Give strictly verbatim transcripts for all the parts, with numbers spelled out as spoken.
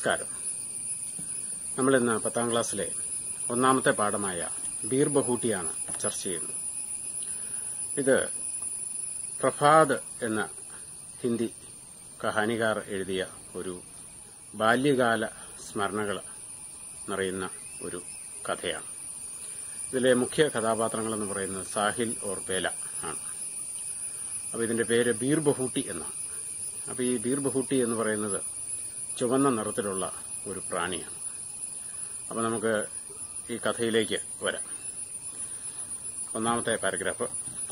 നമസ്കാരം. നമ്മളിന്ന് പത്താം ക്ലാസ്സിലെ ഒന്നാമത്തെ പാഠമായ ബീർ ബഹൂട്ടിയാണ് ചർച്ച ചെയ്യുന്നത്. ഇത് പ്രഭാത് എന്ന ഹിന്ദി കഹാനികാർ എഴുതിയ ഒരു ബാല്യകാല സ്മരണകൾ നിറയുന്ന ഒരു കഥയാണ്. ഇതിലെ മുഖ്യ കഥാപാത്രങ്ങളെന്ന് പറയുന്നത് സാഹിൽ ഓർ ബേല ആണ്. അപ്പോൾ ഇതിന്റെ പേര് ബീർ ബഹൂട്ടി എന്നാണ്. അപ്പോൾ ഈ ബീർ ബഹൂട്ടി എന്ന് പറയുന്നത് ചുവന്ന നിറത്തിലുള്ള ഒരു പ്രാണിയാണ്. അപ്പോൾ നമുക്ക് ഈ കഥയിലേക്ക് വരാം. ഒന്നാമത്തെ പാരഗ്രാഫ്.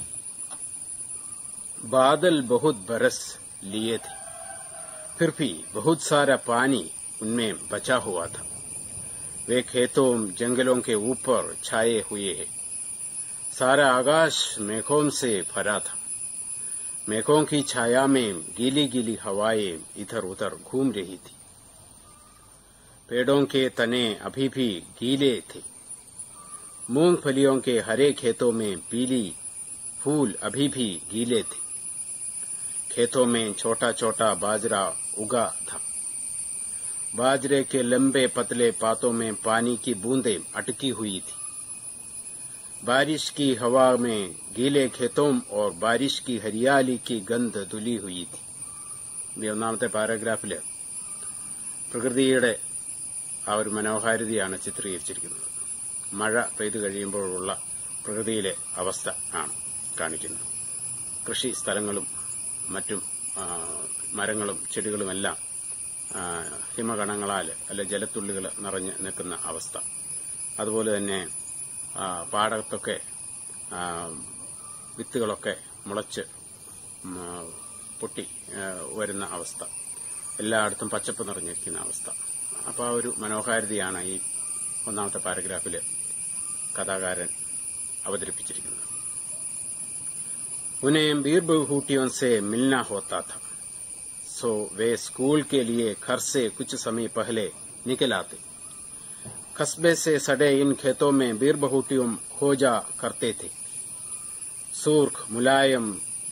बादल बहुत बरस लिए थे, फिर भी बहुत सारा पानी उनमें बचा हुआ था. वे खेतों जंगलों के ऊपर छाए हुए हैं. सारा आकाश मेघों से भरा था. मेघों की छाया में गीली गीली हवाएं इधर उधर घूम रही थी. पेड़ों के तने अभी भी गीले थे. मूंगफलियों के हरे खेतों में पीली फूल अभी भी गीले थे. खेतों में छोटा छोटा बाजरा उगा था. बाजरे के लंबे पतले पातों में पानी की बूंदें अटकी हुई थी. बारिश की हवा में गीले खेतों और बारिश की हरियाली की गंध धुली हुई थी. ഒന്നാമത്തെ പാരഗ്രാഫില് പ്രകൃതിയുടെ ആ ഒരു മനോഹാരിതയാണ് ചിത്രീകരിച്ചിരിക്കുന്നത്. മഴ പെയ്തു കഴിയുമ്പോഴുള്ള പ്രകൃതിയിലെ അവസ്ഥ ആണ് കാണിക്കുന്നത്. കൃഷി സ്ഥലങ്ങളും മറ്റും മരങ്ങളും ചെടികളുമെല്ലാം ഹിമകണങ്ങളാൽ അല്ലെ ജലത്തുള്ളികൾ നിറഞ്ഞ് നിൽക്കുന്ന അവസ്ഥ. അതുപോലെ തന്നെ പാടത്തൊക്കെ വിത്തുകളൊക്കെ മുളച്ച് പൊട്ടി വരുന്ന അവസ്ഥ. എല്ലായിടത്തും പച്ചപ്പ് നിറഞ്ഞിരിക്കുന്ന അവസ്ഥ. അപ്പോൾ ആ ഒരു മനോഹാരിതയാണ് ഈ ഒന്നാമത്തെ പാരഗ്രാഫിൽ കഥാകാരൻ അവതരിപ്പിച്ചിരിക്കുന്നത്. उन्हें बीर बहूटियों से मिलना होता था, सो वे स्कूल के लिए घर से कुछ समय पहले निकल आते. कस्बे से सड़े इन खेतों में बीर बहूटियों खोजा करते थे. सूर्ख मुलायम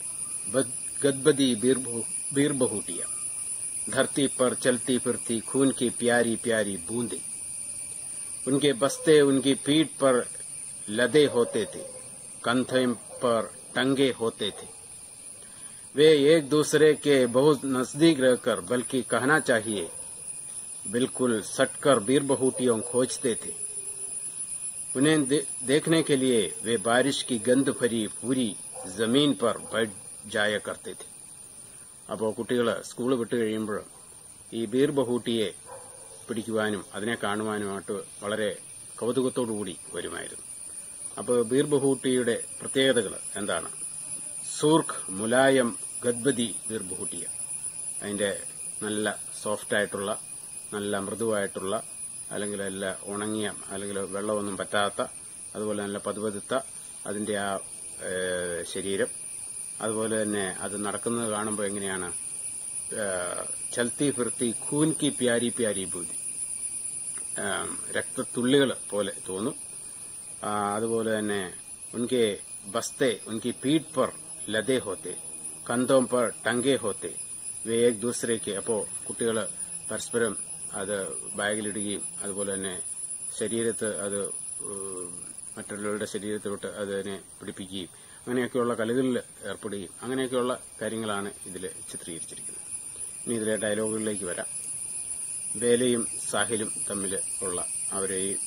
गदबदी बीर बहूटियां, धरती पर चलती फिरती खून की प्यारी प्यारी बूंदे. उनके बस्ते उनकी पीठ पर लदे होते थे, कंधे पर टंगे होते थे. वे एक दूसरे के बहुत नजदीक रहकर, बल्कि कहना चाहिए बिल्कुल सटकर बीर बहूटियों खोजते थे. उन्हें दे, देखने के लिए वे बारिश की गंध भरी पूरी जमीन पर बैठ जाया करते थे. അപ്പോൾ കുട്ടികൾ സ്കൂൾ വിട്ട് കഴിയുമ്പോൾ ഈ ബീർ ബഹൂട്ടിയെ പിടിക്കുവാനും അതിനെ കാണുവാനുമായിട്ട് വളരെ കൗതുകത്തോടുകൂടി വരുമായിരുന്നു. അപ്പോൾ ബീർ ബഹൂട്ടിയുടെ പ്രത്യേകതകൾ എന്താണ്? സൂർഖ് മുലായം ഗദ്ബദി ബീർ ബഹൂട്ടിയ, അതിന്റെ നല്ല സോഫ്റ്റ് ആയിട്ടുള്ള, നല്ല മൃദുവായിട്ടുള്ള, അല്ലെങ്കിൽ നല്ല ഉണങ്ങിയ, അല്ലെങ്കിൽ വെള്ളമൊന്നും പറ്റാത്ത, അതുപോലെ നല്ല പതുപതുത്ത അതിന്റെ ആ ശരീരം. അതുപോലെ തന്നെ അത് നടക്കുന്നത് കാണുമ്പോൾ എങ്ങനെയാണ്? ചൽത്തി ഫിർത്തി ഖൂൻ കി പ്യാരി പ്യാരി ബൂതി, രക്തത്തുള്ളികൾ പോലെ തോന്നും. അതുപോലെ തന്നെ ഉൻകെ ബസ്തെ ഉൻകി പീഠ് പർ ലദേ ഹോത്തെ, കന്തോം പർ ടങ്കേ ഹോത്തെ, വേ ഏക് ദൂസരേക്ക്. അപ്പോൾ കുട്ടികൾ പരസ്പരം അത് ബാഗിലിടുകയും അതുപോലെ തന്നെ ശരീരത്ത് അത് മറ്റുള്ളവരുടെ ശരീരത്തിലോട്ട് അതിനെ പിടിപ്പിക്കുകയും അങ്ങനെയൊക്കെയുള്ള കളികളിൽ ഏർപ്പെടുകയും അങ്ങനെയൊക്കെയുള്ള കാര്യങ്ങളാണ് ഇതിൽ ചിത്രീകരിച്ചിരിക്കുന്നത്. ഇനി ഇതിലെ ഡയലോഗുകളിലേക്ക് വരാം. ബേലയും സാഹിലും തമ്മിൽ ഉള്ള അവരെ ഈ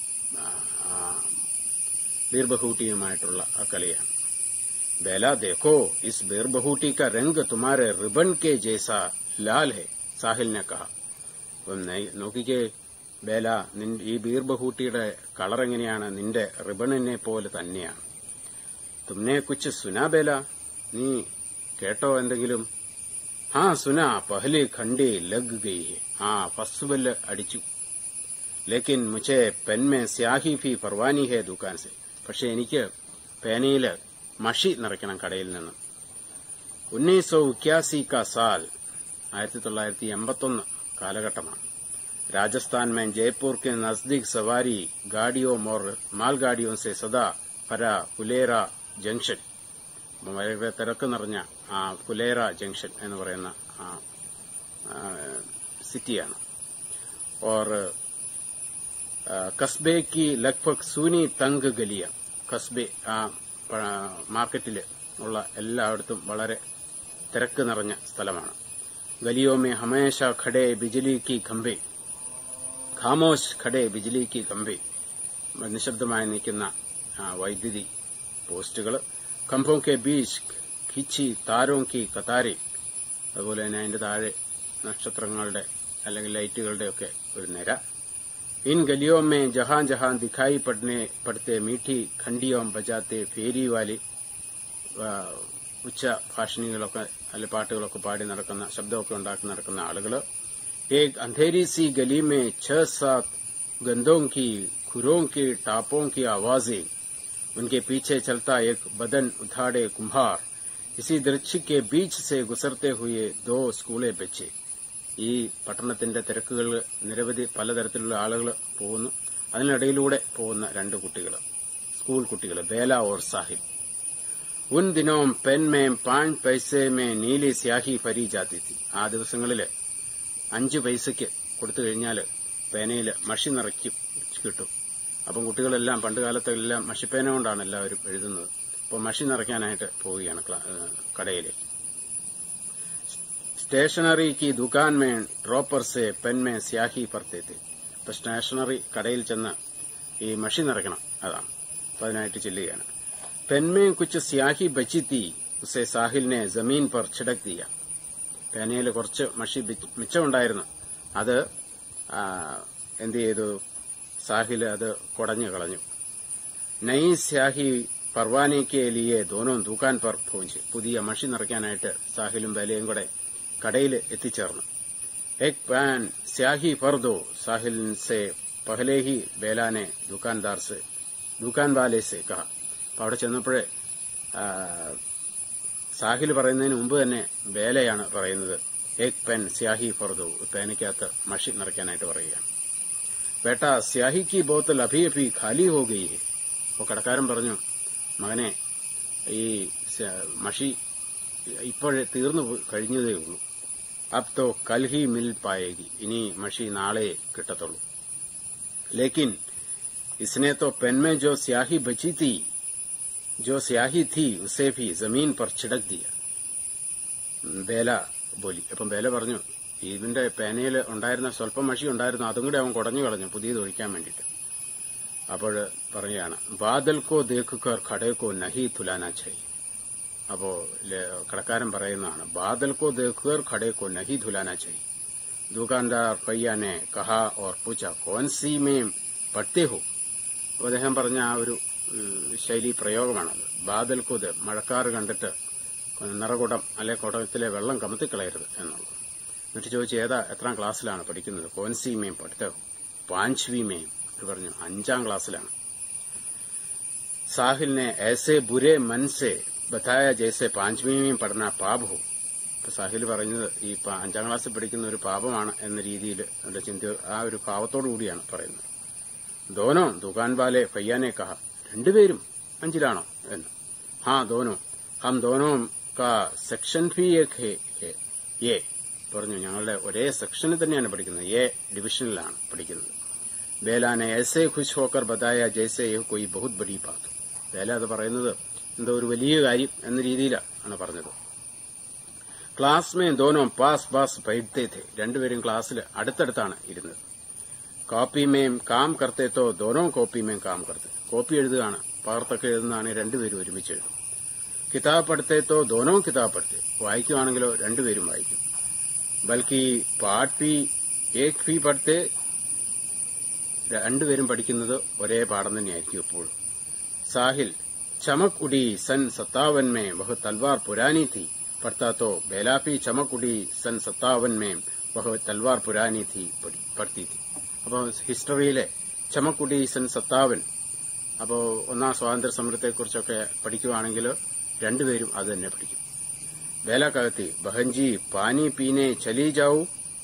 बीर बहूटियुमाയിട്ടുള്ള ആ കളിയാണ്. बेला देखो, इस बीर बहूटी का रंग तुम्हारे रिबन के जैसा लाल है, साहिल ने कहा. നോക്കിക്കേ ബേല, ഈ ബീർ ബഹൂട്ടിയുടെ കളർ എങ്ങനെയാണ്? നിന്റെ റിബണിനെ പോലെ തന്നെയാണ്. തുമ്നെ കുച്ച് സുനാ ബേല, നീ കേട്ടോ എന്തെങ്കിലും? ഹാ സുനാ, പഹലി ഖണ്ഡി ലഗ് ഗയി ഹെ. ആ ഫസ്റ്റ് ബെല്ല് അടിച്ചു. ലേക്കിൻ മുझे പെൻ മേ സ്യാഹി ഫി ഫർവാനി ഹെ ദുകാൻ സെ. പക്ഷെ എനിക്ക് പേനയില് മഷി നിറയ്ക്കണം കടയിൽ നിന്ന്. ഉന്നീസ് സौ इक्यासी का साल, ആയിരത്തി തൊള്ളായിരത്തി എൺപത്തൊന്ന് കാലഘട്ടമാണ്. राजस्थान में जयपुर के नजदीक सवारी गाड़ियों और मालगाड़ियों से सदा भरा फुलेरा जंक्शन, വളരെ തിരക്ക് നിറഞ്ഞ ആ ഫുലേറ ജംഗ്ഷൻ എന്ന് പറയുന്ന സിറ്റിയാണ്. और കസ്ബെ की लगभग सूनी तंग गलिया കസ്ബെ ആ മാർക്കറ്റിൽ ഉള്ള എല്ലായിടത്തും വളരെ തിരക്ക് നിറഞ്ഞ സ്ഥലമാണ്. गलियों में हमेशा खड़े बिजली की खंभे खामोश खड़े बिजली की खंभे നിശബ്ദമായി നിൽക്കുന്ന വൈദ്യുതി പോസ്റ്റുകൾ खंभों के बीच खिंची तारों की कतारे അതുപോലെ തന്നെ അതിന്റെ താഴെ നക്ഷത്രങ്ങളുടെ അല്ലെങ്കിൽ ലൈറ്റുകളുടെ ഒക്കെ ഒരു നിര. इन गलियों में जहां जहां दिखाई पड़ने पड़ते मीठी खंडियों बजाते फेरी वाली ഉച്ച ഭാഷണികളൊക്കെ അല്ലെ പാട്ടുകളൊക്കെ പാടി നടക്കുന്ന ശബ്ദമൊക്കെ ഉണ്ടാക്കി നടക്കുന്ന ആളുകൾ. एक अंधेरी सी गली में छह सात गंदों की खुरों की टापों की आवाजें उनके पीछे चलता एक बदन उठाड़े कुम्हार इसी दृश्य के बीच से गुजरते हुए दो स्कूले बच्चे. ഈ പട്ടണത്തിന്റെ തിരക്കുകൾ നിരവധി പലതരത്തിലുള്ള ആളുകൾ പോകുന്നു. അതിനിടയിലൂടെ പോകുന്ന രണ്ട് കുട്ടികൾ, സ്കൂൾ കുട്ടികൾ, ബേല ഓർ സാഹിൽ. ഉൻ ദിനോം പെൻ മേം പാഞ്ച് പൈസേ മേ നീലി സ്യാഹി ഫരി ജാതി തി. ആ ദിവസങ്ങളിൽ അഞ്ചു പൈസയ്ക്ക് കൊടുത്തു കഴിഞ്ഞാൽ പേനയിൽ മഷി നിറയ്ക്കും കിട്ടും. അപ്പം കുട്ടികളെല്ലാം പണ്ടുകാലത്തെല്ലാം മഷിപ്പേന കൊണ്ടാണ് എല്ലാവരും എഴുതുന്നത്. അപ്പോൾ മഷി നിറയ്ക്കാനായിട്ട് പോവുകയാണ് കടയിലേക്ക്. സ്റ്റേഷനറി की दुकान में ड्रॉपर से पेन में स्याही भरते थे. ഇപ്പൊ സ്റ്റേഷനറി കടയിൽ ചെന്ന് ഈ മഷി നിറയ്ക്കണം, അതാണ്. അപ്പൊ അതിനായിട്ട് ചെല്ലുകയാണ്. पेन में कुछ स्याही बची थी उसे साहिल ने जमीन पर छिड़क दिया. പേനയിൽ കുറച്ച് മഷി മിച്ചമുണ്ടായിരുന്നു. അത് എന്ത് ചെയ്തു? സാഹിൽ അത് കുടഞ്ഞു കളഞ്ഞു. നൈ സ്യാഹി പർവാനെ കെ ലിയെ ദോനോ ദുകാൻ പർ പहुंचे. പുതിയ മഷി നിറയ്ക്കാനായിട്ട് സാഹിലും ബേലയും കൂടെ കടയിൽ എത്തിച്ചേർന്നു. എക് പാൻ സ്യാഹി ഫർ ദോ സാഹിൽ സെ പഹലെ ഹി ബേലാനെ ദുകാൻദാർ സെ ദുകാൻ വാലെ സെ കഹ. അപ്പൊ അവിടെ ചെന്നപ്പോഴേ സാഹിൽ പറയുന്നതിന് മുമ്പ് തന്നെ ബേലയാണ് പറയുന്നത് എക് പെൻ സ്യാഹി ഫർ ദോ, പേനയ്ക്കകത്ത് മഷി നിറയ്ക്കാനായിട്ട് പറയുകയാണ്. ബേട്ട സ്യാഹി കി ബോത്തൽ അഭി അഭി ഖാലി ഹോ ഗയി ഹെ. അപ്പൊ കടക്കാരൻ പറഞ്ഞു, മകനെ, ഈ മഷി ഇപ്പോഴേ തീർന്നു കഴിഞ്ഞതേ ഉള്ളൂ. അബ് തോ കൽ ഹി മിൽ പായേഗി. ഇനി മഷി നാളെ കിട്ടത്തുള്ളൂ. ലേക്കിൻ इसने तो पेन में जो स्याही बची थी जो स्याही थी उसे भी जमीन पर छिड़क दिया. ബേല ബോലി. അപ്പം ബേല പറഞ്ഞു, ഇതിന്റെ പേനയിൽ ഉണ്ടായിരുന്ന സ്വല്പം മഷി ഉണ്ടായിരുന്നു, അതും കൂടെ അവൻ കുടഞ്ഞു കളഞ്ഞു പുതിയത് ഒഴിക്കാൻ വേണ്ടിയിട്ട്. അപ്പോൾ പറയുകയാണ്, ബാദൽ കോ ദേഖുകർ ഖടേ കോ നഹി തുലാന ചായി. അപ്പോ കടക്കാരൻ പറയുന്നതാണ്, ബാദൽ കോ ദേഖുകർ ഖടേ കോ നഹി തുലാന ചായി. ദുകാൻദാർ പയ്യാനെ കഹാ ഓർ പൂച്ച കോൻ സി മേം പഠിത്തേ ഹോ. അപ്പൊ അദ്ദേഹം പറഞ്ഞ ആ ഒരു ശൈലി പ്രയോഗമാണത്. ബാദൽ കോ ദേ, മഴക്കാറ് കണ്ടിട്ട് നിറകുടം അല്ലെ കുടത്തിലെ വെള്ളം കമത്തിക്കളയരുത് എന്നുള്ളത്. എന്നിട്ട് ചോദിച്ചു, ഏതാ എത്രാം ക്ലാസ്സിലാണ് പഠിക്കുന്നത്? കോൻസി മേം പഠിത്തോ പാഞ്ച്വി മേം. പറഞ്ഞു, അഞ്ചാം ക്ലാസ്സിലാണ്. സാഹിലിനെ ऐसे बुरे मन से बताया जैसे पांचवी में पढ़ना पाप हो. ഇപ്പൊ സാഹിൽ പറഞ്ഞത് ഈ അഞ്ചാം ക്ലാസ്സിൽ പഠിക്കുന്ന ഒരു പാപമാണ് എന്ന രീതിയിൽ എന്റെ ചിന്ത ആ ഒരു ഭാവത്തോടു കൂടിയാണ് പറയുന്നത്. ദോനോ ദുകാൻ വാലെ ഫയ്യാനെ കഹ. രണ്ടുപേരും അഞ്ചിലാണോ എന്ന്. ഹാ ദോനോ ഹം ദോനോ കാ സെക്ഷൻ ഫി എ പറഞ്ഞു, ഞങ്ങളുടെ ഒരേ സെക്ഷനിൽ തന്നെയാണ് പഠിക്കുന്നത്, എ ഡിവിഷനിലാണ് പഠിക്കുന്നത്. ബേലാനെ ऐसे खुश होकर बताया जैसे ये कोई बहुत बड़ी बात. ബേല അത് പറയുന്നത് എന്തോ ഒരു വലിയ കാര്യം എന്ന രീതിയിലാണ് പറഞ്ഞത്. ക്ലാസ് മേ ദോനോ പാസ് പാസ് പഠിത്തേ थे. രണ്ടുപേരും ക്ലാസ്സിൽ അടുത്തടുത്താണ് ഇരുന്നത്. കോപ്പി മേം കാം കർത്തേ തോ ദോനോ കോപ്പി മേം കാം കർത്തേ. കോപ്പി എഴുതുകയാണ്, പകർത്തൊക്കെ എഴുതുന്നതാണ് രണ്ടുപേരും ഒരുമിച്ച് എഴുതും. കിതാബ് പഠിത്തേ തോ ദോനോ കിതാബ് പഠിത്തേ. വായിക്കുവാണെങ്കിലോ രണ്ടുപേരും വായിക്കും. ബൽക്കി പാഠ് ഭി ഏക് ഭി പഠിത്തേ. രണ്ടുപേരും പഠിക്കുന്നത് ഒരേ പാഠം തന്നെയായിരിക്കും എപ്പോഴും. സാഹിൽ चमक उड़ी सन सत्तावन में वह तलवार पुरानी थी पढ़ता तो बेला भी चमक उड़ी सन सत्तावन में वह तलवार पुरानी थी पढ़ती थी. അപ്പോൾ ഹിസ്റ്ററിയിലെ ചമക്കുടി സൻ സത്താവൻ, അപ്പോൾ ഒന്നാം സ്വാതന്ത്ര്യ സമരത്തെക്കുറിച്ചൊക്കെ പഠിക്കുവാണെങ്കിൽ രണ്ടുപേരും അത് തന്നെ പഠിക്കും. ബേല കകത്തി ബഹൻജി പാനി പീനെ ചലി ജാവൂ.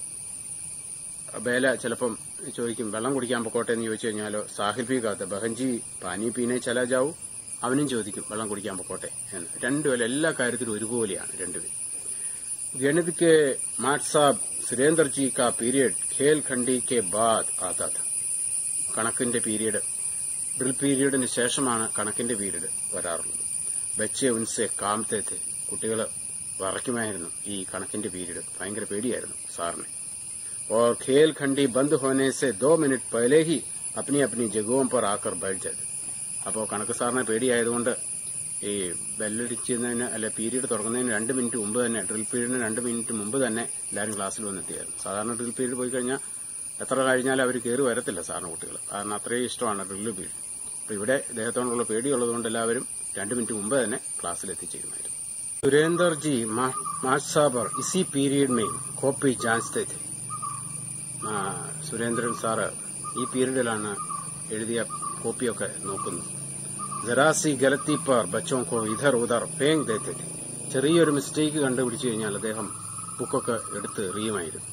ബേല ചിലപ്പം ചോദിക്കും, വെള്ളം കുടിക്കാൻ പൊക്കോട്ടെ എന്ന് ചോദിച്ചു കഴിഞ്ഞാലോ സാഹിൽ ഭി കകത്ത് ബഹൻജി പാനി പീനെ ചല ജാവൂ. അവനും ചോദിക്കും വെള്ളം കുടിക്കാൻ പൊക്കോട്ടെ എന്ന്. രണ്ടുപേരും എല്ലാ കാര്യത്തിലും ഒരുപോലെയാണ് രണ്ടുപേരും. ഗണിത് കെ മാട്ട് സാബ് सुरेंद्र जी का पीरियड खेल खंडी के बाद आता था. കണക്കിന്റെ പീരീഡ് ഡ്രിൽ പീരീഡിന് ശേഷമാണ് കണക്കിന്റെ പീരീഡ് വരാറുള്ളത്. ബच्चे उनसे कामते थे. കുട്ടികൾ വറക്കുമായിരുന്നു ഈ കണക്കിന്റെ പീരീഡ്. ഭയങ്കര പേടിയായിരുന്നു സാറിന്. और खेल खंडी बंद होने से दो मिनट पहले ही अपनी अपनी जगहों पर आकर बैठ जाते. അപ്പോൾ കണക്ക് സാറിനെ പേടിയായതുകൊണ്ട് ഈ ബെല്ലടിച്ചതിന് അല്ലെ പീരീഡ് തുടങ്ങുന്നതിന് രണ്ട് മിനിറ്റ് മുമ്പ് തന്നെ, ഡ്രിൽ പീരീഡിന് രണ്ട് മിനിറ്റ് മുമ്പ് തന്നെ എല്ലാവരും ക്ലാസ്സിൽ വന്നെത്തിയായിരുന്നു. സാധാരണ ഡ്രിൽ പീരീഡ് പോയി കഴിഞ്ഞാൽ എത്ര കഴിഞ്ഞാലും അവർ കയറി വരത്തില്ല സാറിന് കുട്ടികൾ. കാരണം അത്രയും ഇഷ്ടമാണ് ഡ്രിൽ പീരീഡ്. അപ്പോൾ ഇവിടെ ഇദ്ദേഹത്തോടുള്ള പേടിയുള്ളതുകൊണ്ട് എല്ലാവരും രണ്ട് മിനിറ്റ് മുമ്പ് തന്നെ ക്ലാസ്സിൽ എത്തിച്ചേരുമായിരുന്നു. सुरेंद्र जी मास्टर साहब इसी पीरियड में कॉपी जांचते थे. സുരേന്ദ്രൻ സാറ് ഈ പീരീഡിലാണ് എഴുതിയ കോപ്പിയൊക്കെ നോക്കുന്നത്. ജറാസി ഗലത്തി പർ ബച്ചോं को इधर उधर फेंक देते थे. ചെറിയൊരു മിസ്റ്റേക്ക് കണ്ടുപിടിച്ചു കഴിഞ്ഞാൽ അദ്ദേഹം ബുക്കൊക്കെ എടുത്ത് എറിയുമായിരുന്നു.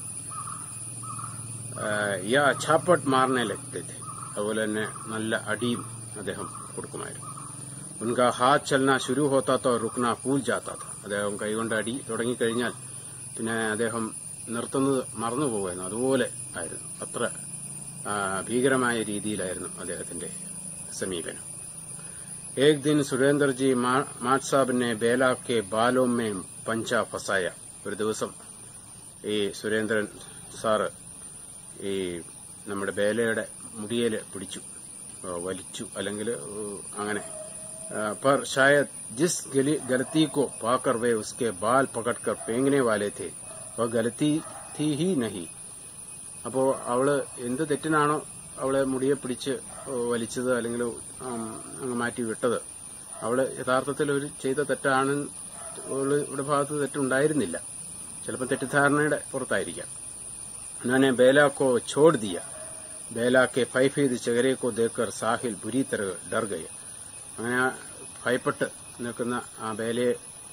യാ ഛാപ്പട്ട് മാർനെ ലഗ്തേ थे. അതുപോലെ തന്നെ നല്ല അടിയും അദ്ദേഹം കൊടുക്കുമായിരുന്നു. उनका हाथ चलना शुरू होता तो रुकना भूल जाता था. അദ്ദേഹം കൈകൊണ്ട് അടി തുടങ്ങിക്കഴിഞ്ഞാൽ പിന്നെ അദ്ദേഹം നിർത്തുന്നത് മറന്നു പോകുമായിരുന്നു. അതുപോലെ ആയിരുന്നു. അത്ര ഭീകരമായ രീതിയിലായിരുന്നു അദ്ദേഹത്തിന്റെ സമീപനം. एक दिन सुरेंद्र जी माट साहब ने बेला के बालों में पंचा फसाया. ഒരു ദിവസം ഈ സുരേന്ദ്രൻ സാറ് ഈ നമ്മുടെ ബേലയുടെ മുടിയേല് പിടിച്ചു, വലിച്ചു, അല്ലെങ്കിൽ അങ്ങനെ. पर शायद जिस गलती को पाकर वे उसके बाल पकड़कर फेंकने वाले थे वह गलती थी ही नहीं. അപ്പോ അവള് എന്ത് തെറ്റിനാണോ അവളെ മുടിയെ പിടിച്ച് വലിച്ചത് അല്ലെങ്കിൽ അങ്ങ് മാറ്റി വിട്ടത്, അവള് യഥാർത്ഥത്തിൽ ഒരു ചെയ്ത തെറ്റാണ്. അവള് ഇവിടെ ഭാഗത്ത് തെറ്റുണ്ടായിരുന്നില്ല. ചിലപ്പോൾ തെറ്റിദ്ധാരണയുടെ പുറത്തായിരിക്കാം. उन्होंने बेला को छोड़ दिया. बेला के फैफीद चेहरे को देखकर साहिल बुरी तरह डर गए. അങ്ങനെ ഭയപ്പെട്ട് നിൽക്കുന്ന ആ ബേലയെ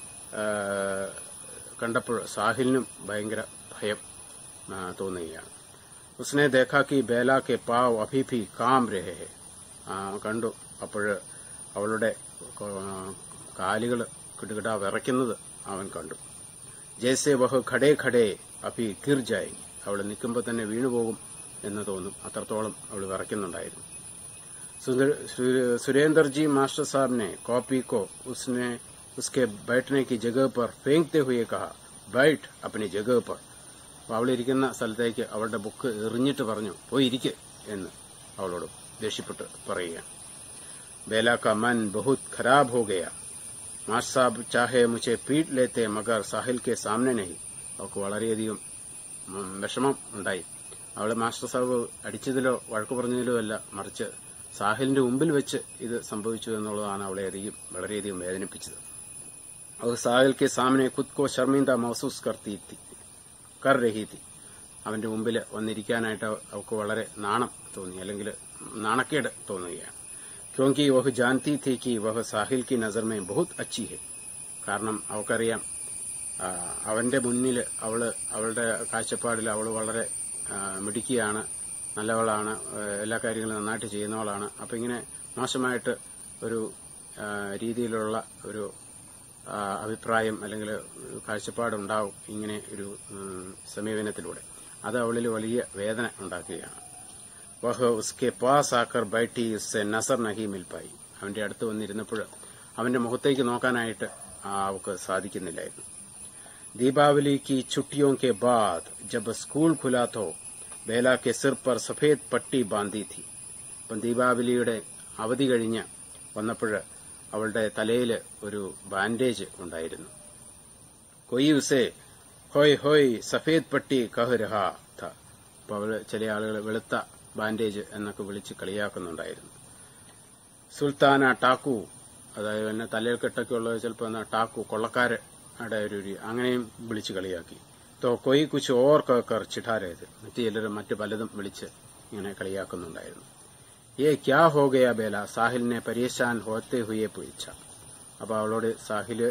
കണ്ടപ്പോൾ സാഹിലിനും ഭയങ്കര ഭയം തോന്നുകയാണ്. उसने देखा कि बेला के पाव अभी भी काम रहे हैं. കണ്ടു. അപ്പോൾ അവളുടെ കാലുകൾ കിടുകിടാ വിറയ്ക്കുന്നത് അവൻ കണ്ടു. ജैसे वह खड़े खड़े अभी गिर जाएगी. അവൾ നിൽക്കുമ്പോൾ തന്നെ വീണുപോകും എന്ന് തോന്നും. അത്രത്തോളം അവൾ വിറയ്ക്കുന്നുണ്ടായിരുന്നു. सुरेंद्र जी मास्टर साहब ने कॉपी को उसने उसके बैठने की जगह पर फेंकते हुए कहा, बैठ अपनी जगह पर. അവളിരിക്കുന്ന സ്ഥലത്തേക്ക് അവളുടെ ബുക്ക് എറിഞ്ഞിട്ട് പറഞ്ഞു, പോയി ഇരിക്ക് എന്ന് അവളോട് ദേഷ്യപ്പെട്ട് പറയുകയാണ്. बेला का मन बहुत खराब हो गया. मास्टर साहब चाहे मुझे पीट लेते मगर साहिल के सामने नहीं. അവൾക്ക് വളരെയധികം വിഷമം ഉണ്ടായി. അവളെ മാസ്റ്റർ സാഹിബ് അടിച്ചതിലോ വഴക്കു പറഞ്ഞതിലോ അല്ല, മറിച്ച് സാഹിലിന്റെ മുമ്പിൽ വെച്ച് ഇത് സംഭവിച്ചു എന്നുള്ളതാണ് അവളെ അധികം വളരെയധികം വേദനിപ്പിച്ചത്. അവർ സാഹിൽ के सामने खुद को शर्मिंदा महसूस करती थी कर रही थी. അവന്റെ മുമ്പിൽ വന്നിരിക്കാനായിട്ട് അവൾക്ക് വളരെ നാണം തോന്നി, അല്ലെങ്കിൽ നാണക്കേട് തോന്നുകയാണ്. क्योंकि वह जानती थी कि वह साहिल की नजर में बहुत अच्छी है. കാരണം അവൾക്കറിയാം അവന്റെ മുന്നിൽ അവള് അവളുടെ കാഴ്ചപ്പാടിൽ അവൾ വളരെ മിടുക്കിയാണ്, നല്ലവളാണ്, എല്ലാ കാര്യങ്ങളും നന്നായിട്ട് ചെയ്യുന്നവളാണ്. അപ്പൊ ഇങ്ങനെ മോശമായിട്ട് ഒരു രീതിയിലുള്ള ഒരു അഭിപ്രായം അല്ലെങ്കിൽ കാഴ്ചപ്പാടുണ്ടാവും ഇങ്ങനെ ഒരു സമീപനത്തിലൂടെ. അത് അവളിൽ വലിയ വേദന ഉണ്ടാക്കുകയാണ്. വഹ ഉസ്കെ പാസ് ആക്കർ ബൈട്ടി ഉസ്സെ നസർ നഹി മിൽ പായി. അവന്റെ അടുത്ത് വന്നിരുന്നപ്പോൾ അവന്റെ മുഖത്തേക്ക് നോക്കാനായിട്ട് അവൾക്ക് സാധിക്കുന്നില്ലായിരുന്നു. दीपावली की छुट्टियों के बाद जब स्कूल खुला तो बेला के सिर पर सफेद पट्टी बांधी थी. അപ്പം ദീപാവലിയുടെ അവധി കഴിഞ്ഞ് വന്നപ്പോൾ അവളുടെ തലയിൽ ഒരു ബാൻഡേജ് ഉണ്ടായിരുന്നു. കൊയ് ഉസേ ഹോയ് ഹോയ് സഫേദ് പട്ടി കഹ് രഹാ ഥ. അപ്പോൾ അവൾ ചില ആളുകൾ വെളുത്ത ബാൻഡേജ് എന്നൊക്കെ വിളിച്ച് കളിയാക്കുന്നുണ്ടായിരുന്നു. സുൽത്താന ടാക്കു, അതായത് എന്നെ തലയിൽ കെട്ടൊക്കെ ഉള്ളത് ചിലപ്പോൾ ടാക്കു കൊള്ളക്കാര് ഒരു അങ്ങനെയും വിളിച്ച് കളിയാക്കി. തോ കൊയ് കുച്ച് ഓർ കർ ചിഠാരേത്, മറ്റു ചിലരും മറ്റു പലതും വിളിച്ച് ഇങ്ങനെ കളിയാക്കുന്നുണ്ടായിരുന്നു. ഏ ക്യാ ഹോ ഗയാ ബേല, സാഹിലിനെ പരേശാൻ ഹോത്തെ ഹുയെ പൂച്ച. അപ്പൊ അവളോട് സാഹില്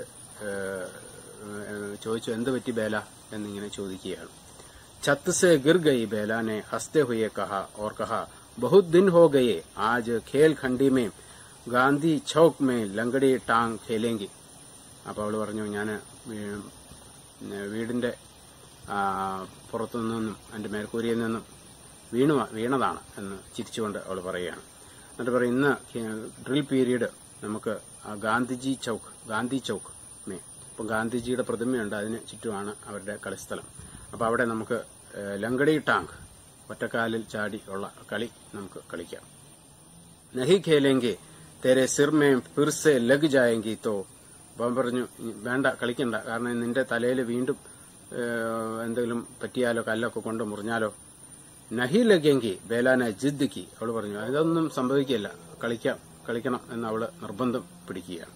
ചോദിച്ചു, എന്ത് പറ്റി ബേല എന്നിങ്ങനെ ചോദിക്കുകയാണ്. ഛത്ത് സെ ഗിർ ഗയി ബേലാനെ ഹസ്തെ ഹുയെ കഹാ ഓർ കഹാ ബഹുത് ദിൻ ഹോ ഗയെ ആജ് ഖേൽ ഖണ്ഡി മേ ഗാന്ധി ചൌക്ക് മേ ലങ്കടി ടാങ് ഖേലെങ്കി. അപ്പൊ അവള് പറഞ്ഞു, ഞാൻ വീടിന്റെ പുറത്തുനിന്നും എന്റെ മേൽക്കൂരയിൽ നിന്നും വീണു വീണതാണ് എന്ന് ചിരിച്ചുകൊണ്ട് അവൾ പറയുകയാണ്. എന്നിട്ട് പറയും, ഇന്ന് ഡ്രിൽ പീരീഡ് നമുക്ക് ഗാന്ധിജി ചൌക്ക് ഗാന്ധി ചൌക്ക് മേ ഇപ്പം ഗാന്ധിജിയുടെ പ്രതിമയുണ്ട്, അതിന് ചുറ്റുമാണ് അവരുടെ കളിസ്ഥലം. അപ്പൊ അവിടെ നമുക്ക് ലങ്കടി ടാങ്ക് ഒറ്റക്കാലിൽ ചാടി ഉള്ള കളി നമുക്ക് കളിക്കാം. നഹി ഖേലെങ്കി തേരെ സിർ മേ ഫിർ സെ ലഗ് ജായെങ്കി തോ അവൻ പറഞ്ഞു, വേണ്ട കളിക്കണ്ട, കാരണം നിന്റെ തലയിൽ വീണ്ടും എന്തെങ്കിലും പറ്റിയാലോ കല്ലൊക്കെ കൊണ്ട് മുറിഞ്ഞാലോ. നഹി ലഗെങ്കി ബേലാനെ ജിദ്ദിക്ക് അവള് പറഞ്ഞു, അതൊന്നും സംഭവിക്കില്ല, കളിക്കാം കളിക്കണം എന്ന് അവള് നിർബന്ധം പിടിക്കുകയാണ്.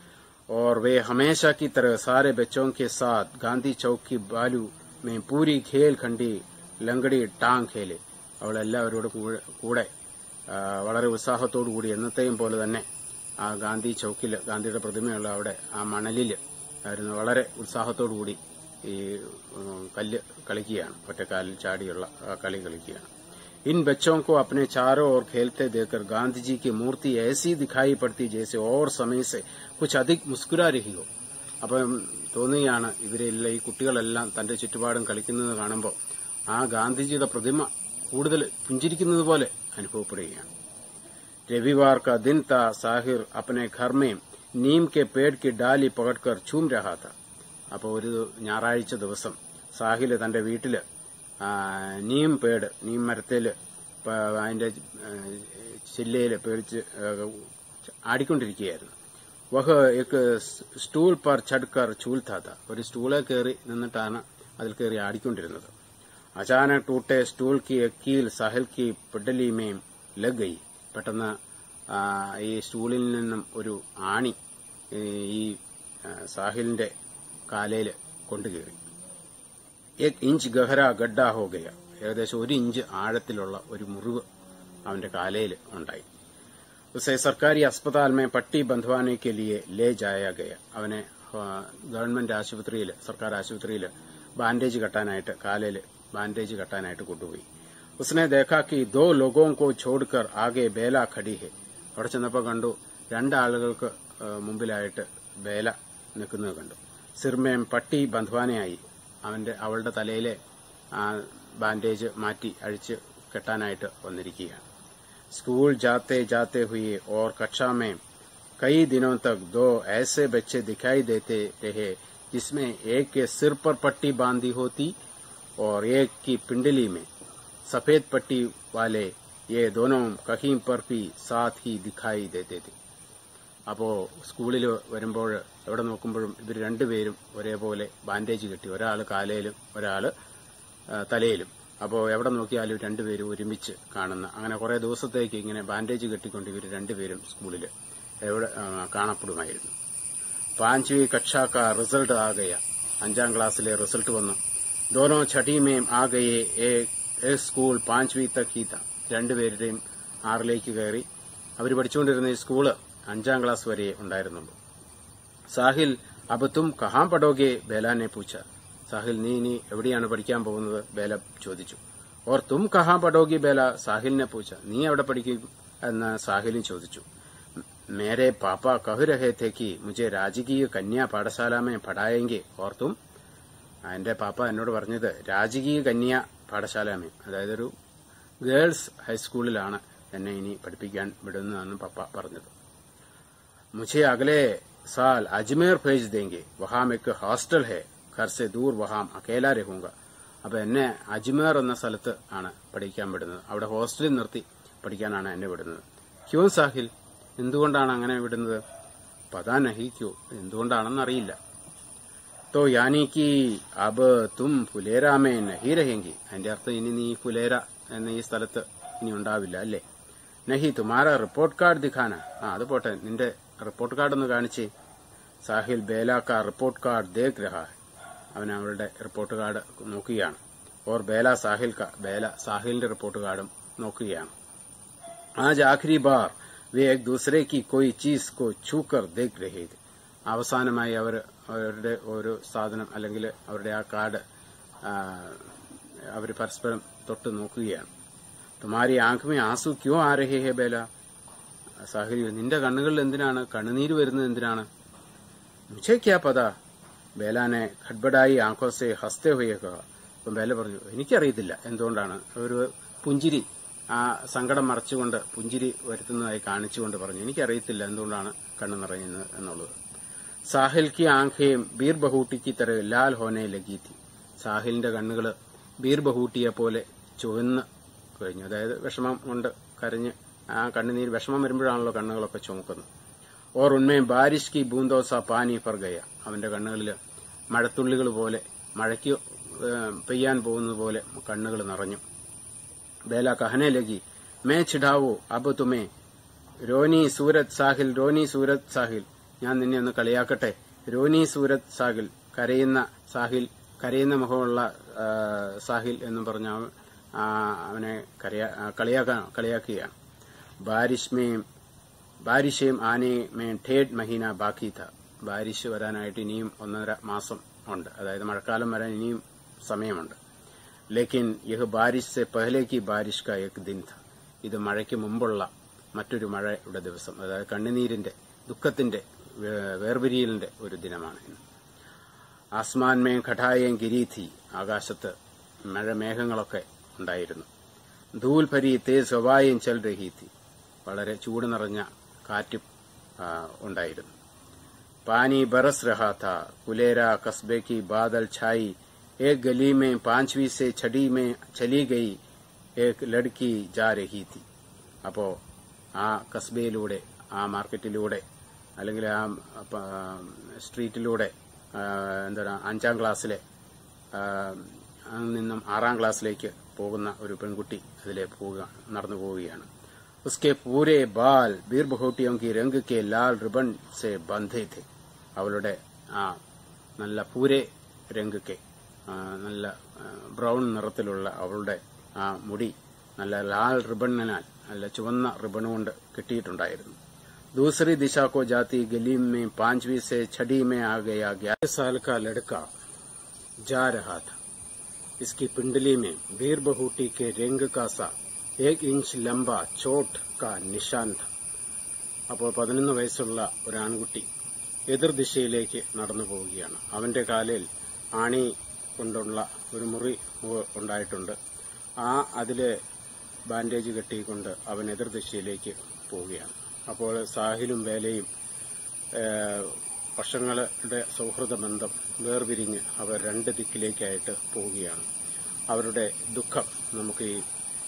और वे हमेशा की तरह सारे बच्चों के साथ गांधी चौक की बालू में पूरी खेल खंडी ലങ്കടി ടാങ് ഖേല് അവളെല്ലാവരോടും കൂടെ വളരെ ഉത്സാഹത്തോടുകൂടി എന്നത്തെയും പോലെ തന്നെ ആ ഗാന്ധി ചൌക്കിൽ ഗാന്ധിയുടെ പ്രതിമയുള്ള അവിടെ ആ മണലിൽ ആയിരുന്നു വളരെ ഉത്സാഹത്തോടുകൂടി ഈ കല്ല് കളിക്കുകയാണ്, ഒറ്റക്കാലിൽ ചാടിയുള്ള കളി കളിക്കുകയാണ്. इन बच्चों को अपने चारों ओर खेलते देखकर गांधी जी की मूर्ति ऐसी दिखाई पड़ती जैसे और समय से कुछ अधिक मुस्कुरा रही हो. അപ്പം തോന്നുകയാണ് ഇവരെല്ലാം ഈ കുട്ടികളെല്ലാം തന്റെ ചുറ്റുപാടും കളിക്കുന്നത് കാണുമ്പോൾ ആ ഗാന്ധിജിയുടെ പ്രതിമ കൂടുതൽ പുഞ്ചിരിക്കുന്നത് പോലെ അനുഭവപ്പെടുകയാണ്. രവിവാർ കാ ദിൻ താ സാഹിർ അപ്പനെ ഘർ മേ നീം കെ പേട് കി ഡാലി പകഡ്കർ ചൂം രഹാ താ. അപ്പോൾ ഒരു ഞായറാഴ്ച ദിവസം സാഹിൽ തന്റെ വീട്ടില് നീം പേട് നീം മരത്തേല് അതിന്റെ ചില്ലയില് പേടിച്ച് ആടിക്കൊണ്ടിരിക്കുകയായിരുന്നു. വഹ് എക്ക് സ്റ്റൂൾ പർ ചഡ്കർ ചൂൽത്താത്ത, ഒരു സ്റ്റൂളെ കയറി നിന്നിട്ടാണ് അതിൽ കയറി ആടിക്കൊണ്ടിരുന്നത്. അചാനക് ടൂട്ടെ സ്റ്റൂൾ കി എക്കീൽ സാഹിൽ കി പിഡലി മേം ലഗ് ഗയി. പെട്ടെന്ന് ഈ സ്റ്റൂളിൽ നിന്നും ഒരു ആണി ഈ സാഹിലിന്റെ കാലയിൽ കൊണ്ടുകയറി. എക് ഇഞ്ച് ഗഹര ഗഡ്ഡ ഹോ ഗയ, ഏകദേശം ഒരു ഇഞ്ച് ആഴത്തിലുള്ള ഒരു മുറിവ് അവന്റെ കാലയിൽ ഉണ്ടായി. ഉസേ സർക്കാരി അസ്പതാൽ മേ പട്ടി ബന്ധവാനെ കെ ലിയെ ലേ ജായ ഗയ. അവനെ ഗവൺമെന്റ് ആശുപത്രിയിൽ സർക്കാർ ആശുപത്രിയിൽ ബാൻഡേജ് കെട്ടാനായിട്ട് കാലയിൽ ബാൻഡേജ് കെട്ടാനായിട്ട് കൊണ്ടുപോയി. ഉസ്നെ ദേഖാ കി ദോ ലോഗോ കോ ഛോഡ്കർ ആകെ ബേല ഖടി ഹെ. അവിടെ ചെന്നപ്പോൾ കണ്ടു രണ്ടാളുകൾക്ക് മുമ്പിലായിട്ട് ബേല നിൽക്കുന്നത് കണ്ടു. സിർമേം പട്ടി ബന്ധവാനയായി അവന്റെ അവളുടെ തലയിലെ ബാൻഡേജ് മാറ്റി അഴിച്ച് കെട്ടാനായിട്ട് വന്നിരിക്കുകയാണ്. स्कूल जाते जाते हुए और कक्षा में कई दिनों तक दो ऐसे बच्चे दिखाई देते रहे जिसमें एक के सिर पर पट्टी बांधी होती और एक की पिंडली में सफेद पट्टी वाले. ये दोनों कहीं पर भी साथ ही दिखाई देते थे. അപ്പോ സ്കൂളിൽ വരുമ്പോൾ എവിടെ നോക്കുമ്പോഴും ഇവർ രണ്ടുപേരും ഒരേപോലെ ബാൻഡേജ് കെട്ടി, ഒരാൾ കാലയിലും ഒരാൾ തലയിലും. അപ്പോൾ എവിടെ നോക്കിയാലും രണ്ടുപേരും ഒരുമിച്ച് കാണുന്ന, അങ്ങനെ കുറെ ദിവസത്തേക്ക് ഇങ്ങനെ ബാൻഡേജ് കെട്ടിക്കൊണ്ട് ഇവർ രണ്ടുപേരും സ്കൂളിൽ എവിടെ കാണപ്പെടുമായിരുന്നു. പാഞ്ചവി കക്ഷാക്ക റിസൾട്ട് ആകയ, അഞ്ചാം ക്ലാസ്സിലെ റിസൾട്ട് വന്നു. ദോനോ ഛഠിമേം ആകയെ ഏ സ്കൂൾ പാഞ്ചവി തക്കീത്ത, രണ്ടുപേരുടെയും ആറിലേക്ക് കയറി. അവർ പഠിച്ചുകൊണ്ടിരുന്ന ഈ സ്കൂള് അഞ്ചാം ക്ലാസ് വരെ ഉണ്ടായിരുന്നുള്ളൂ. സാഹിൽ അബ് തും കഹാം പഠോഗെ ബേലാനെ പൂച്ച. സാഹിൽ നീ ഇനി എവിടെയാണ് പഠിക്കാൻ പോകുന്നത്? ബേല ചോദിച്ചു. ഓർ തും കഹാ പഠോഗി ബേല, സാഹിലിനെ പൂച്ച, നീ എവിടെ പഠിക്കും എന്ന് സാഹിലും ചോദിച്ചു. മേരെ പാപ്പ കഹു രഹേ ഥേ കി മുझे രാജകീയ കന്യാ പാഠശാലാമേ പഠായെങ്കിൽ ഓർ തും. എന്റെ പാപ്പ എന്നോട് പറഞ്ഞത് രാജകീയ കന്യാ പാഠശാലാമേ, അതായത് ഒരു ഗേൾസ് ഹൈസ്കൂളിലാണ് എന്നെ ഇനി പഠിപ്പിക്കാൻ വിടുന്നതെന്ന് പപ്പ പറഞ്ഞത്. മുझे അഗലെ സാൽ അജ്മേർ ഭേജ് ദേങ്കെ, വഹാം എക്ക് ഹോസ്റ്റൽ ഹേ, घर से दूर वहां अकेला रहूंगा. അപ്പൊ എന്നെ അജ്മേർ എന്ന സ്ഥലത്ത് ആണ് പഠിക്കാൻ വിടുന്നത്, അവിടെ ഹോസ്റ്റലിൽ നിർത്തി പഠിക്കാനാണ് എന്നെ വിടുന്നത്. ക്യോ സാഹിൽ, എന്തുകൊണ്ടാണ് അങ്ങനെ വിടുന്നത്? പതാ നഹി ക്യോ, എന്തുകൊണ്ടാണെന്നറിയില്ല. തോ യാനി കി അബ് തും ഫുലേരാമേ നഹി രഹേങ്കി, അതിന്റെ അർത്ഥം ഇനി നീ ഫുലേര എന്ന ഈ സ്ഥലത്ത് ഇനി ഉണ്ടാവില്ല അല്ലേ. നഹി തുമാര റിപ്പോർട്ട് കാർഡ് ദിഖാന, ആ അത് പോട്ടെ, നിന്റെ റിപ്പോർട്ട് കാർഡ് ഒന്ന് കാണിച്ചേ. സാഹിൽ ബേല കാ റിപ്പോർട്ട് കാർഡ് ദേഖ് രഹാ, അവൻ അവളുടെ റിപ്പോർട്ട് കാർഡ് നോക്കുകയാണ്. ഓർ ബേല സാഹിൽ കാ, ബേല സാഹിലിന്റെ റിപ്പോർട്ട് കാർഡും നോക്കുകയാണ്. ആജ് ആഖിരി ബാർ വേ ഏക് ദൂസരെ കി കോയി ചീസ് കോ ഛൂക്കർ ദേഖ് രഹേ ഥേ. അവസാനമായി അവർ അവരുടെ ഒരു സാധനം അല്ലെങ്കിൽ അവരുടെ ആ കാർഡ് അവർ പരസ്പരം തൊട്ട് നോക്കുകയാണ്. തുമാരി ആംഖ് മേ ആസു ക്യോ ആ രഹേ ഹേ ബേല. സാഹിൽ, നിന്റെ കണ്ണുകളിൽ എന്തിനാണ് കണ്ണുനീര് വരുന്നത്, എന്തിനാണ്? മുझे क्या पता, बेला ने खटबड़ाई आंखों से हंसते हुए कहा. അപ്പം ബേല പറഞ്ഞു, എനിക്കറിയത്തില്ല എന്തുകൊണ്ടാണ്. ഒരു പുഞ്ചിരി, ആ സങ്കടം മറച്ചുകൊണ്ട് പുഞ്ചിരി വരുത്തുന്നതായി കാണിച്ചുകൊണ്ട് പറഞ്ഞു, എനിക്കറിയത്തില്ല എന്തുകൊണ്ടാണ് കണ്ണു നിറയുന്നത് എന്നുള്ളത്. സാഹിൽ കി ആംഖേം ബീർ ബഹൂട്ടിക്ക് തര ലാൽ ഹോനെ ലഗി തി. സാഹിലിന്റെ കണ്ണുകള് ബീർ ബഹൂട്ടിയെ പോലെ ചുവന്ന് കഴിഞ്ഞു. അതായത് വിഷമം കൊണ്ട് കരഞ്ഞ്, ആ കണ്ണുനീര് വിഷമം വരുമ്പോഴാണല്ലോ കണ്ണുകളൊക്കെ ചുമക്കുന്നത്. Or ഉന്മേം ബാരിഷ് Ki ബൂന്തോസ pani fir Gaya. അവന്റെ കണ്ണുകളിൽ മഴത്തുള്ളികൾ പോലെ, മഴയ്ക്ക് പെയ്യാൻ പോകുന്നത് പോലെ കണ്ണുകൾ നിറഞ്ഞു. ബേല കഹനെ ലഗി, മേ ചിടാവോ അബ് തുമേ രോനി സൂരത് സാഹിൽ, രോനി സൂരത് സാഹിൽ, ഞാൻ നിന്നെ ഒന്ന് കളിയാക്കട്ടെ. രോനി സൂരത് സാഹിൽ, കരയുന്ന സാഹിൽ, കരയുന്ന മുഖമുള്ള സാഹിൽ എന്നും പറഞ്ഞ അവനെ കളിയാക്കുകയാണ്. ബാരിഷ് മേം ബാരിഷേം ആനെ മേ ഠേഡ് മഹീന ബാക്കി ഥ. ബാരിഷ് വരാനായിട്ട് ഇനിയും ഒന്നര മാസം ഉണ്ട്, അതായത് മഴക്കാലം വരാൻ ഇനിയും സമയമുണ്ട്. ലേക്കിൻ യഹ് ബാരിഷ് സെ പഹലെ കി ബാരിഷ് കാ എക് ദിൻ ഥ. ഇത് മഴയ്ക്ക് മുമ്പുള്ള മറ്റൊരു മഴയുടെ ദിവസം, അതായത് കണ്ണുനീരിന്റെ, ദുഃഖത്തിന്റെ, വേർപിരിയലിന്റെ ഒരു ദിനമാണ് ഇന്ന്. ആസ്മാൻ മേ ഘടായേം ഗിരീഥി. ആകാശത്ത് മഴമേഘങ്ങളൊക്കെ ഉണ്ടായിരുന്നു. ധൂൽ ഭരി തേസ് ഹവായേം ചൽ രഹി ഥി. വളരെ ചൂട് നിറഞ്ഞ കാറ്റും ഉണ്ടായിരുന്നു. പാനി ബറസ് രഹാ ഥാ. കുലേര കസ്ബെ കി ബാദൽ ഛായി. ഏക് ഗലി മേ പാഞ്ചവി സെ ഛടി മേ ചലി ഗയി ഏക് ലഡ്കി ജാ രഹി ഥി. അപ്പോ ആ കസ്ബയിലൂടെ, ആ മാർക്കറ്റിലൂടെ, അല്ലെങ്കിൽ ആ സ്ട്രീറ്റിലൂടെ, എന്താണ് അഞ്ചാം ക്ലാസ്സിലെ നിന്നും ആറാം ക്ലാസ്സിലേക്ക് പോകുന്ന ഒരു പെൺകുട്ടി അതിലെ പോവുക നടന്നു പോവുകയാണ്. ഉസ്കെ പൂരെ ബാൽ ബീർ ബഹൂട്ടിയോं की रंग के लाल रिबन से बंधे थे. അവളുടെ ആ നല്ല പൂരെ രംഗ് കെ, നല്ല ബ്രൗൺ നിറത്തിലുള്ള അവളുടെ ആ മുടി നല്ല ലാൽ റിബണിനാൽ, നല്ല ചുവന്ന റിബൺ കൊണ്ട് കെട്ടിയിട്ടുണ്ടായിരുന്നു. दूसरी दिशा को जाती गली में पांचवी से छठी में आ गया ग्यारह साल का लड़का जा रहा था. इसकी पिंडली में बीर बहूटी के रंग का सा एक इंच लंबा चोट का निशान था. അപ്പോൾ പതിനൊന്ന് വയസ്സുള്ള ഒരു ആൺകുട്ടി എതിർദിശയിലേക്ക് നടന്നു പോവുകയാണ്. അവന്റെ കാലിൽ ആണി കൊണ്ടുള്ള ഒരു മുറി ഉണ്ടായിട്ടുണ്ട്. ആ അതിലെ ബാൻഡേജ് കെട്ടിക്കൊണ്ട് അവൻ എതിർദിശയിലേക്ക് പോവുകയാണ്. അപ്പോൾ സാഹിലും വേലയും വർഷങ്ങളുടെ സൗഹൃദ ബന്ധം വേർപിരിഞ്ഞ് അവർ രണ്ട് ദിക്കിലേക്കായിട്ട് പോവുകയാണ്. അവരുടെ ദുഃഖം നമുക്ക് ഈ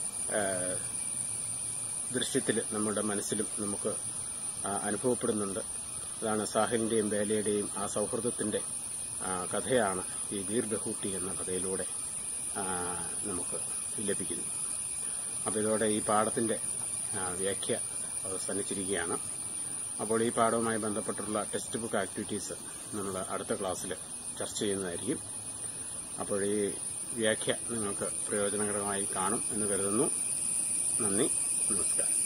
ദൃശ്യത്തിൽ, നമ്മുടെ മനസ്സിലും നമുക്ക് അനുഭവപ്പെടുന്നുണ്ട്. അതാണ് സാഹിലിന്റെയും വേലയുടെയും ആ സൗഹൃദത്തിന്റെ കഥയാണ് ഈ ബീർ ബഹൂട്ടി എന്ന കഥയിലൂടെ നമുക്ക് ലഭിക്കുന്നത്. അപ്പോൾ ഇതോടെ ഈ പാഠത്തിന്റെ വ്യാഖ്യ അവസാനിച്ചിരിക്കുകയാണ്. അപ്പോൾ ഈ പാഠവുമായി ബന്ധപ്പെട്ടുള്ള ടെക്സ്റ്റ് ബുക്ക് ആക്ടിവിറ്റീസ് നമ്മൾ അടുത്ത ക്ലാസ്സിൽ ചർച്ച ചെയ്യുന്നതായിരിക്കും. അപ്പോൾ ഈ വ്യാഖ്യ നിങ്ങൾക്ക് പ്രയോജനകരമായി കാണും എന്ന് കരുതുന്നു. നന്ദി, നമസ്കാരം.